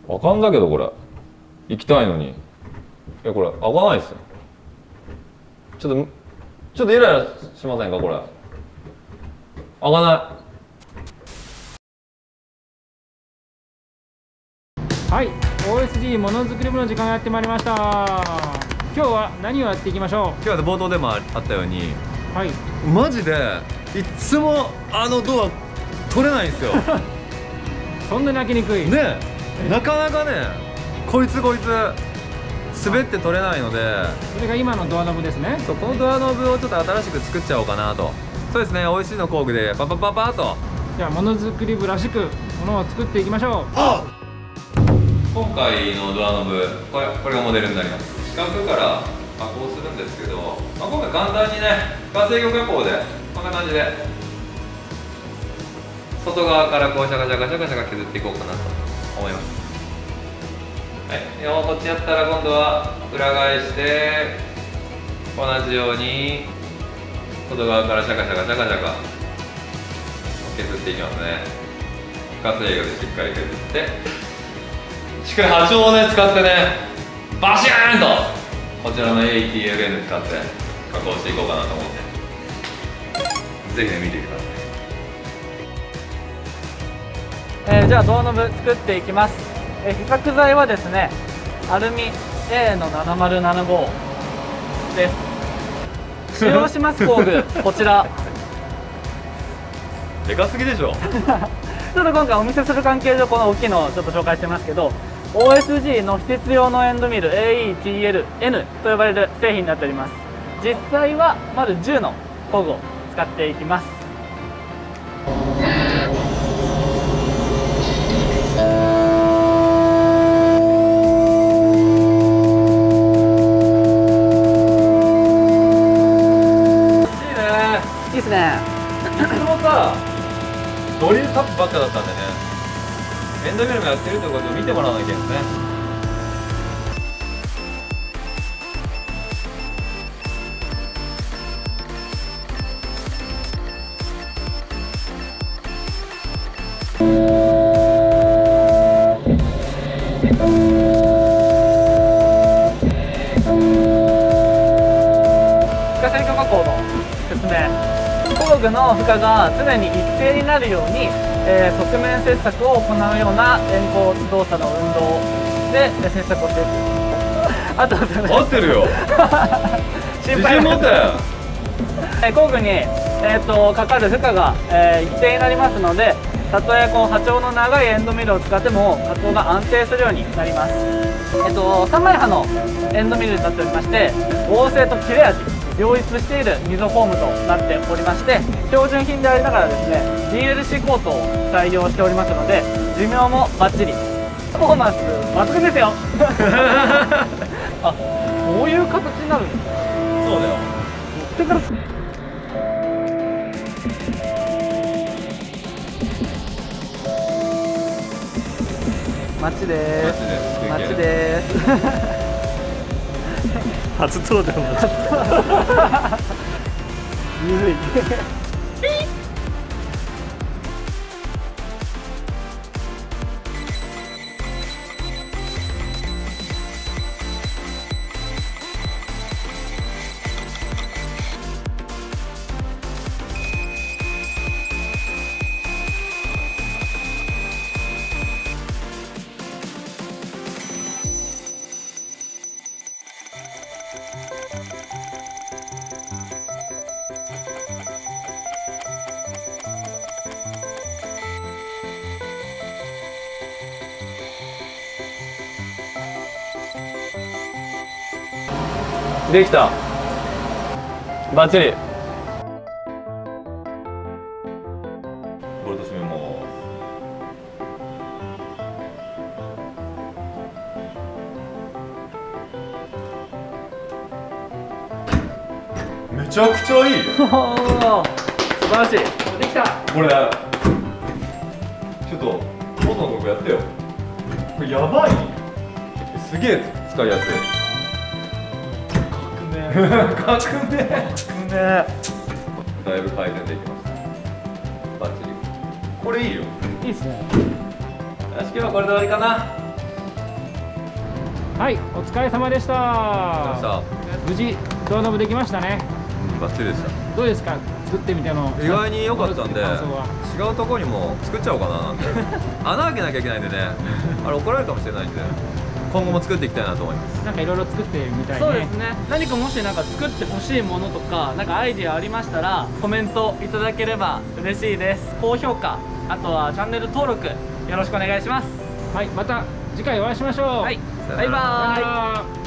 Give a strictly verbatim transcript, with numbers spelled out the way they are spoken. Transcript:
わかんだけどこれ行きたいのに。いやこれ開かないっすよ。ちょっとちょっとイライラしませんかこれ。開かない。 はい、オーエスジー ものづくり部の時間がやってまいりました。今日は何をやっていきましょう。 今日は冒頭でもあったように、 はい、 マジでいっつもあのドア取れないんですよ。 そんなに開けにくいねえ、なかなかね、こいつこいつ滑って取れないので、 それが今のドアノブですね。 そう、このドアノブをちょっと新しく作っちゃおうかなと。そうですね、オーエスジー の工具でパパパパーと。 じゃあものづくり部らしくものを作っていきましょう。 今回のドアノブ、これ、これがモデルになります。四角から加工するんですけど、まあ、今回簡単にね、化成魚加工でこんな感じで外側からこうシャカシャカシャカシャカ削っていこうかなと思います。はい、でもこっちやったら今度は裏返して同じように外側からシャカシャカシャカシャカ削っていきますね。化成魚でしっかり削ってしっかり波長をね使ってねバシーンとこちらの エーティーエルエヌ 使って加工していこうかなと思ってぜひね見てください。 えー、じゃあドアノブ作っていきます。えー、被作材はですねアルミ エー のななまるななごです。使用します工具こちら。 でかすぎでしょ。 ちょっと今回お見せする関係上この大きいのをちょっと紹介してますけど、 オーエスジー の非鉄用のエンドミル エーイーティーエルエヌ と呼ばれる製品になっております。実際は丸じゅうの工具を使っていきます。いいですね。 いつもさドリルタップばっかだったんでね、エンドミルもやってるってことを見てもらわなきゃいけないですね。 化成魚加工の説明。工具の負荷が常に一定になるように、えー、側面切削を行うような円弧動作の運動で切削をしていく。あとですね、 合ってるよ。 心自信持って。 えー工具に、えー、とかかる負荷が、えー一定になりますので、たとえこう波長の長いエンドミルを使っても加工が安定するようになります。えっと、さんまいはのエンドミルになっておりまして、合成と切れ味両立している溝フォームとなっておりまして、標準品でありながらですね ディーエルシー コートを採用しておりますので、寿命もバッチリ、パフォーマンス抜群ですよ。あ、こういう形になるんですね。 そうだよ。 持ってからマッチでーす。マッチでーす。 初登場のゆるい。 できた。バッチリ。ボルト締めます。めちゃくちゃいい。 おー、素晴らしい。できた。 これちょっと元のとこやってよ。これやばい。すげえ使いやすい。革命革命だいぶ改善できました。バッチリ。これいいよ。 いいですね。 よし、今日はこれで終わりかな。 はい、お疲れ様でした。 さ無事ドアノブできましたね。 うん、バッチリでした。 どうですか、作ってみての。 意外に良かったんで、 感想は違うところにも作っちゃおうかななんて穴開けなきゃいけないんでね、あれ怒られるかもしれないんで、今後も作っていきたいなと思います。 なんかいろいろ作ってみたいね。 そうですね。何かもしなんか作ってほしいものとか、なんかアイディアありましたらコメントいただければ嬉しいです。高評価、あとはチャンネル登録よろしくお願いします。 はい、また次回お会いしましょう。 はい、バイバーイ。 さよなら。